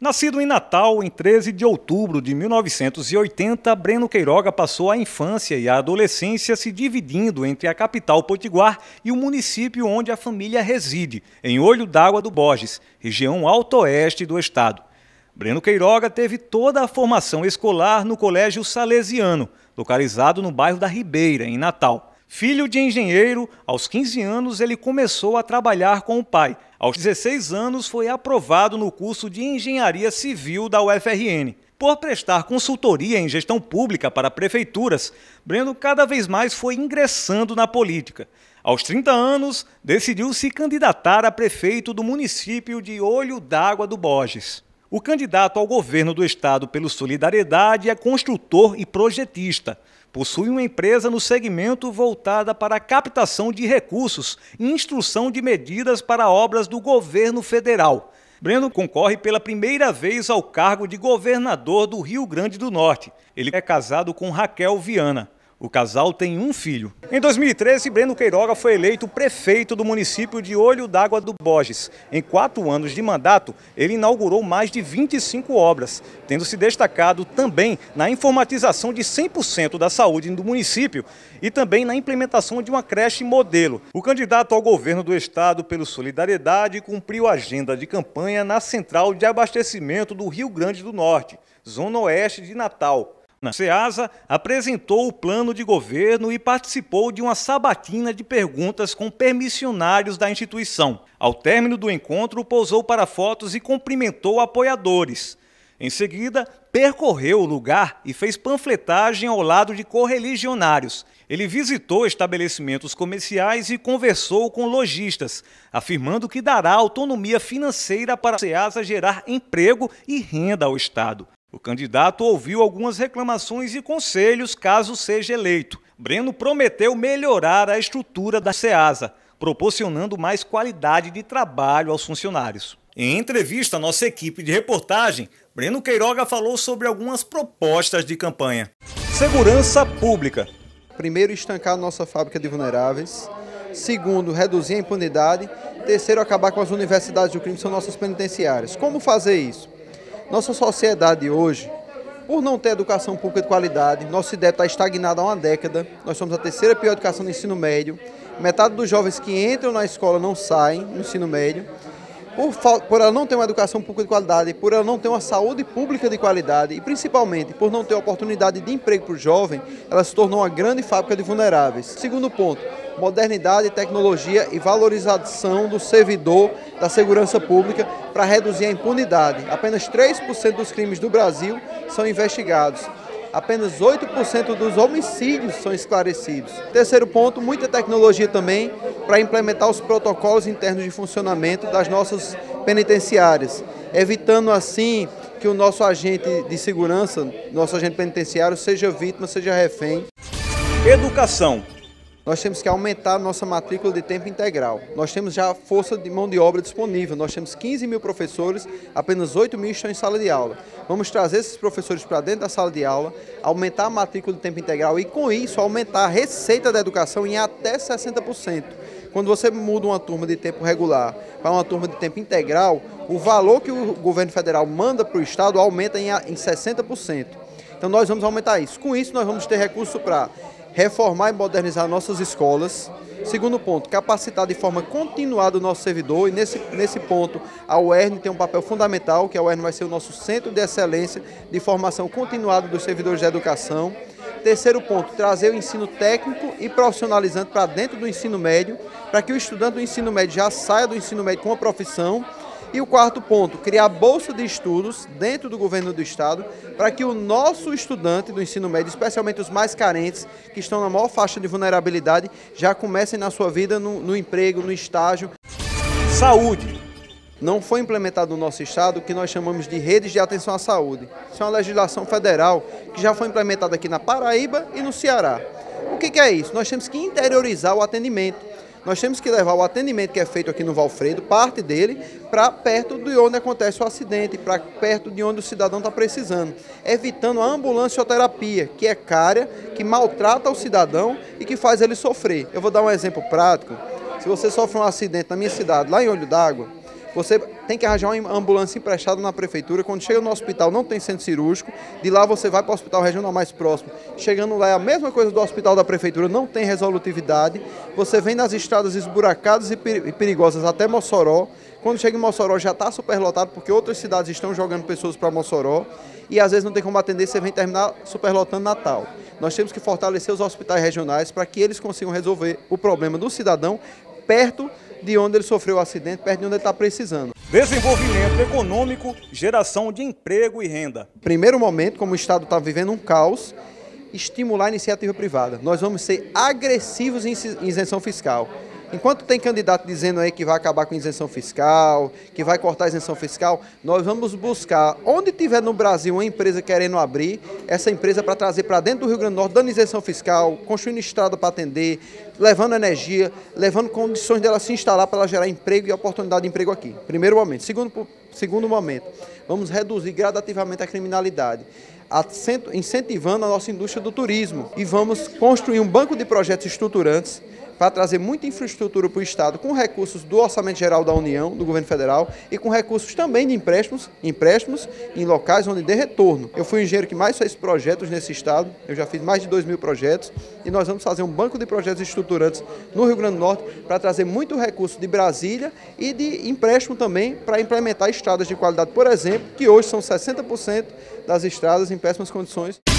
Nascido em Natal em 13 de outubro de 1980, Breno Queiroga passou a infância e a adolescência se dividindo entre a capital potiguar e o município onde a família reside, em Olho d'Água do Borges, região alto-oeste do estado. Breno Queiroga teve toda a formação escolar no Colégio Salesiano, localizado no bairro da Ribeira, em Natal. Filho de engenheiro, aos 15 anos ele começou a trabalhar com o pai. Aos 16 anos foi aprovado no curso de Engenharia Civil da UFRN. Por prestar consultoria em gestão pública para prefeituras, Breno cada vez mais foi ingressando na política. Aos 30 anos, decidiu se candidatar a prefeito do município de Olho d'Água do Borges. O candidato ao governo do estado pelo Solidariedade é construtor e projetista. Possui uma empresa no segmento voltada para a captação de recursos e instrução de medidas para obras do governo federal. Breno concorre pela primeira vez ao cargo de governador do Rio Grande do Norte. Ele é casado com Raquel Viana. O casal tem um filho. Em 2013, Breno Queiroga foi eleito prefeito do município de Olho d'Água do Borges. Em 4 anos de mandato, ele inaugurou mais de 25 obras, tendo se destacado também na informatização de 100% da saúde do município e também na implementação de uma creche modelo. O candidato ao governo do estado pelo Solidariedade cumpriu a agenda de campanha na Central de Abastecimento do Rio Grande do Norte, zona oeste de Natal. Na Ceasa, apresentou o plano de governo e participou de uma sabatina de perguntas com permissionários da instituição. Ao término do encontro, posou para fotos e cumprimentou apoiadores. Em seguida, percorreu o lugar e fez panfletagem ao lado de correligionários. Ele visitou estabelecimentos comerciais e conversou com lojistas, afirmando que dará autonomia financeira para a Ceasa gerar emprego e renda ao estado. O candidato ouviu algumas reclamações e conselhos caso seja eleito. Breno prometeu melhorar a estrutura da Ceasa, proporcionando mais qualidade de trabalho aos funcionários. Em entrevista à nossa equipe de reportagem, Breno Queiroga falou sobre algumas propostas de campanha. Segurança pública. Primeiro, estancar a nossa fábrica de vulneráveis. Segundo, reduzir a impunidade. Terceiro, acabar com as universidades do crime, que são nossas penitenciárias. Como fazer isso? Nossa sociedade hoje, por não ter educação pública de qualidade, nosso IDEB está estagnado há uma década. Nós somos a terceira pior educação do ensino médio. Metade dos jovens que entram na escola não saem no ensino médio. Por ela não ter uma educação pública de qualidade, por ela não ter uma saúde pública de qualidade e principalmente por não ter oportunidade de emprego para o jovem, ela se tornou uma grande fábrica de vulneráveis. Segundo ponto, modernidade, tecnologia e valorização do servidor da segurança pública para reduzir a impunidade. Apenas 3% dos crimes do Brasil são investigados. Apenas 8% dos homicídios são esclarecidos. Terceiro ponto, muita tecnologia também para implementar os protocolos internos de funcionamento das nossas penitenciárias, evitando assim que o nosso agente de segurança, nosso agente penitenciário, seja vítima, seja refém. Educação. Nós temos que aumentar a nossa matrícula de tempo integral. Nós temos já força de mão de obra disponível. Nós temos 15 mil professores, apenas 8 mil estão em sala de aula. Vamos trazer esses professores para dentro da sala de aula, aumentar a matrícula de tempo integral e, com isso, aumentar a receita da educação em até 60%. Quando você muda uma turma de tempo regular para uma turma de tempo integral, o valor que o governo federal manda para o estado aumenta em 60%. Então, nós vamos aumentar isso. Com isso, nós vamos ter recurso para reformar e modernizar nossas escolas. Segundo ponto, capacitar de forma continuada o nosso servidor, e nesse ponto a UERN tem um papel fundamental, que a UERN vai ser o nosso centro de excelência de formação continuada dos servidores da educação. Terceiro ponto, trazer o ensino técnico e profissionalizante para dentro do ensino médio, para que o estudante do ensino médio já saia do ensino médio com uma profissão. E o quarto ponto, criar bolsa de estudos dentro do governo do estado para que o nosso estudante do ensino médio, especialmente os mais carentes, que estão na maior faixa de vulnerabilidade, já comecem na sua vida no emprego, no estágio. Saúde. Não foi implementado no nosso estado o que nós chamamos de redes de atenção à saúde. Isso é uma legislação federal que já foi implementada aqui na Paraíba e no Ceará. O que é isso? Nós temos que interiorizar o atendimento. Nós temos que levar o atendimento que é feito aqui no Valfredo, parte dele, para perto de onde acontece o acidente, para perto de onde o cidadão está precisando, evitando a ambulancioterapia, que é cara, que maltrata o cidadão e que faz ele sofrer. Eu vou dar um exemplo prático. Se você sofre um acidente na minha cidade, lá em Olho d'Água, Você tem que arranjar uma ambulância emprestada na prefeitura. Quando chega no hospital não tem centro cirúrgico, de lá você vai para o hospital regional mais próximo. Chegando lá é a mesma coisa do hospital da prefeitura, não tem resolutividade. Você vem nas estradas esburacadas e perigosas até Mossoró. Quando chega em Mossoró já está superlotado porque outras cidades estão jogando pessoas para Mossoró e às vezes não tem como atender, você vem terminar superlotando Natal. Nós temos que fortalecer os hospitais regionais para que eles consigam resolver o problema do cidadão perto de onde ele sofreu o acidente, perto de onde ele está precisando. Desenvolvimento econômico, geração de emprego e renda. Primeiro momento, como o Estado está vivendo um caos, estimular a iniciativa privada. Nós vamos ser agressivos em isenção fiscal. Enquanto tem candidato dizendo aí que vai acabar com isenção fiscal, que vai cortar a isenção fiscal, nós vamos buscar, onde tiver no Brasil uma empresa querendo abrir, essa empresa para trazer para dentro do Rio Grande do Norte, dando isenção fiscal, construindo estrada para atender, levando energia, levando condições dela se instalar para ela gerar emprego e oportunidade de emprego aqui. Primeiro momento. Segundo momento, vamos reduzir gradativamente a criminalidade, incentivando a nossa indústria do turismo e vamos construir um banco de projetos estruturantes para trazer muita infraestrutura para o Estado, com recursos do Orçamento Geral da União, do Governo Federal, e com recursos também de empréstimos em locais onde dê retorno. Eu fui o engenheiro que mais fez projetos nesse Estado, eu já fiz mais de 2.000 projetos, e nós vamos fazer um banco de projetos estruturantes no Rio Grande do Norte para trazer muito recurso de Brasília e de empréstimo também para implementar estradas de qualidade, por exemplo, que hoje são 60% das estradas em péssimas condições.